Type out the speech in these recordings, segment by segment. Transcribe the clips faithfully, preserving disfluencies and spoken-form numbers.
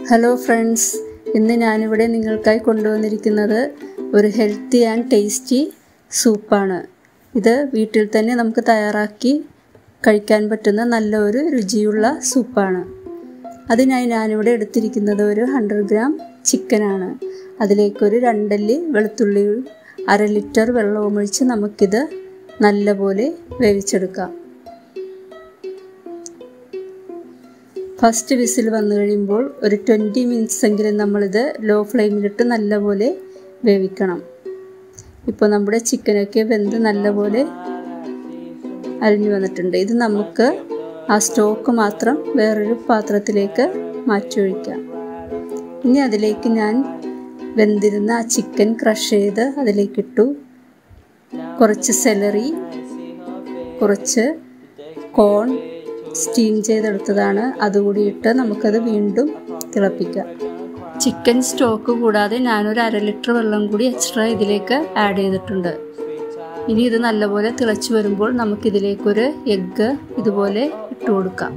Hello friends, ഇന്ന് ഞാനിവിടെ നിങ്ങൾക്കായി കൊണ്ടുവന്നിരിക്കുന്നത് ഒരു ഹെൽത്തി ആൻഡ് ടേസ്റ്റി സൂപ്പാണ്. ഇത് വീട്ടിൽ തന്നെ നമുക്ക് തയ്യാറാക്കി കഴിക്കാൻ പറ്റുന്ന നല്ലൊരു രുചിയുള്ള സൂപ്പാണ്. അതിനായി ഞാനിവിടെ എടുത്തിരിക്കുന്നത് ഒരു ഹൺഡ്രഡ് ഗ്രാം ചിക്കനാണ്. അതിലേക്കൊരു രണ്ടല്ലി വെളുത്തുള്ളി, അര ലിറ്റർ വെള്ളവും ഒഴിച്ച് നമുക്കിത് നല്ലപോലെ വേവിച്ചെടുക്കാം. ഫസ്റ്റ് വിസിൽ വന്നു കഴിയുമ്പോൾ ഒരു ട്വൻറ്റി മിനിറ്റ്സ് എങ്കിലും നമ്മളിത് ലോ ഫ്ലെയിമിലിട്ട് നല്ലപോലെ വേവിക്കണം. ഇപ്പോൾ നമ്മുടെ ചിക്കനൊക്കെ വെന്ത് നല്ലപോലെ അരിഞ്ഞു വന്നിട്ടുണ്ട്. ഇത് നമുക്ക് ആ സ്റ്റോക്ക് മാത്രം വേറൊരു പാത്രത്തിലേക്ക് മാറ്റി ഒഴിക്കാം. ഇനി അതിലേക്ക് ഞാൻ വെന്തിരുന്ന ആ ചിക്കൻ ക്രഷ് ചെയ്ത് അതിലേക്കിട്ടു. കുറച്ച് സെലറി, കുറച്ച് കോൺ സ്റ്റീം ചെയ്തെടുത്തതാണ്, അതുകൂടി ഇട്ട് നമുക്കത് വീണ്ടും തിളപ്പിക്കാം. ചിക്കൻ സ്റ്റോക്ക് കൂടാതെ ഞാനൊരു അര ലിറ്റർ വെള്ളം കൂടി എക്സ്ട്രാ ഇതിലേക്ക് ആഡ് ചെയ്തിട്ടുണ്ട്. ഇനി ഇത് നല്ലപോലെ തിളച്ച് വരുമ്പോൾ നമുക്കിതിലേക്കൊരു എഗ്ഗ് ഇതുപോലെ ഇട്ട് കൊടുക്കാം.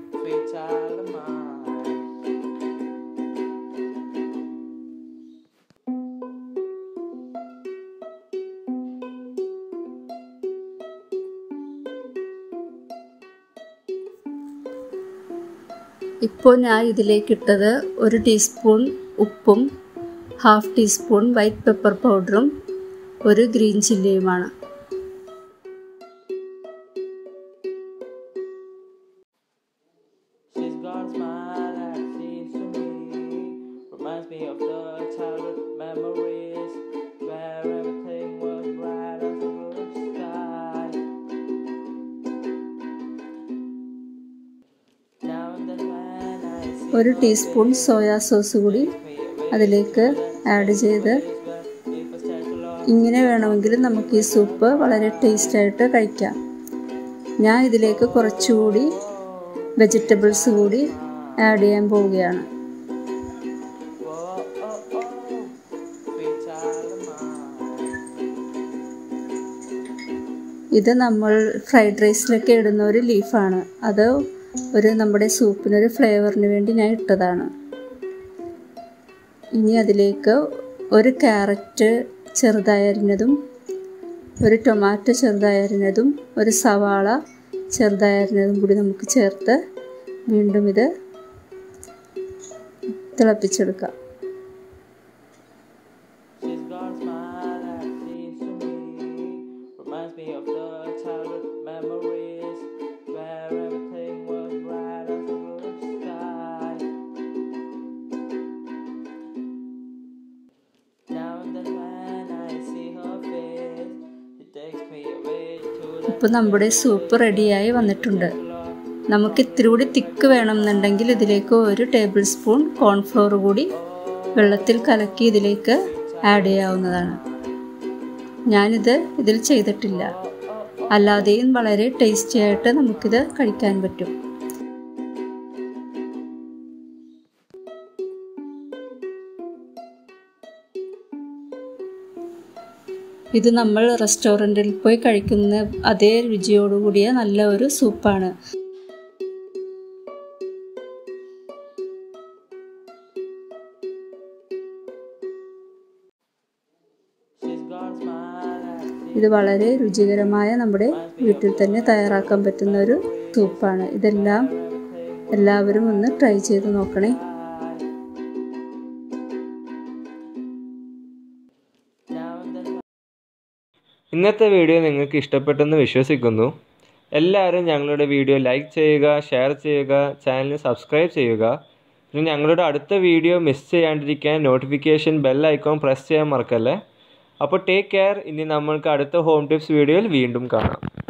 ഇപ്പോൾ ഞാൻ ഇതിലേക്കിട്ടത് ഒരു ടീസ്പൂൺ ഉപ്പും ഹാഫ് ടീസ്പൂൺ വൈറ്റ് പെപ്പർ പൗഡറും ഒരു ഗ്രീൻ ചില്ലിയുമാണ്. ഒരു ടീസ്പൂൺ സോയാ സോസ് കൂടി അതിലേക്ക് ആഡ് ചെയ്ത്, ഇങ്ങനെ വേണമെങ്കിൽ നമുക്ക് ഈ സൂപ്പ് വളരെ ടേസ്റ്റായിട്ട് കഴിക്കാം. ഞാൻ ഇതിലേക്ക് കുറച്ചുകൂടി വെജിറ്റബിൾസ് കൂടി ആഡ് ചെയ്യാൻ പോവുകയാണ്. ഇത് നമ്മൾ ഫ്രൈഡ് റൈസിലൊക്കെ ഇടുന്ന ഒരു ലീഫാണ്. അത് ഒരു നമ്മുടെ സൂപ്പിനൊരു ഫ്ലേവറിന് വേണ്ടി ഞാൻ ഇട്ടതാണ്. ഇനി അതിലേക്ക് ഒരു ക്യാരറ്റ് ചെറുതായി അരിഞ്ഞതും, ഒരു ടൊമാറ്റോ ചെറുതായി അരിഞ്ഞതും, ഒരു സവാള ചെറുതായി അരിഞ്ഞതും കൂടി നമുക്ക് ചേർത്ത് വീണ്ടും ഇത് തിളപ്പിച്ചെടുക്കാം. ഇപ്പോൾ നമ്മുടെ സൂപ്പ് റെഡിയായി വന്നിട്ടുണ്ട്. നമുക്ക് ഇത്തിരി കൂടി തിക്ക് വേണമെന്നുണ്ടെങ്കിൽ ഇതിലേക്ക് ഒരു ടേബിൾ സ്പൂൺ കോൺഫ്ലോർ കൂടി വെള്ളത്തിൽ കലക്കി ഇതിലേക്ക് ആഡ് ചെയ്യാവുന്നതാണ്. ഞാനിത് ഇതിൽ ചെയ്തിട്ടില്ല. അല്ലാതെയും വളരെ ടേസ്റ്റി ആയിട്ട് നമുക്കിത് കഴിക്കാൻ പറ്റും. ഇത് നമ്മൾ റെസ്റ്റോറൻറ്റിൽ പോയി കഴിക്കുന്ന അതേ രുചിയോടുകൂടിയ നല്ല ഒരു സൂപ്പാണ്. ഇത് വളരെ രുചികരമായ നമ്മുടെ വീട്ടിൽ തന്നെ തയ്യാറാക്കാൻ പറ്റുന്ന ഒരു സൂപ്പാണ്. ഇതെല്ലാം എല്ലാവരും ഒന്ന് ട്രൈ ചെയ്ത് നോക്കണേ. ഇന്നത്തെ വീഡിയോ നിങ്ങൾക്ക് ഇഷ്ടപ്പെട്ടെന്ന് വിശ്വസിക്കുന്നു. എല്ലാവരും ഞങ്ങളുടെ വീഡിയോ ലൈക്ക് ചെയ്യുക, ഷെയർ ചെയ്യുക, ചാനൽ സബ്സ്ക്രൈബ് ചെയ്യുക. പിന്നെ ഞങ്ങളുടെ അടുത്ത വീഡിയോ മിസ് ചെയ്യാണ്ടിരിക്കാൻ നോട്ടിഫിക്കേഷൻ ബെൽ ഐക്കോൺ പ്രസ് ചെയ്യാൻ മറക്കല്ലേ. അപ്പോൾ ടേക്ക് കെയർ. ഇനി നമ്മൾക്ക് അടുത്ത ഹോം ടിപ്സ് വീഡിയോയിൽ വീണ്ടും കാണാം.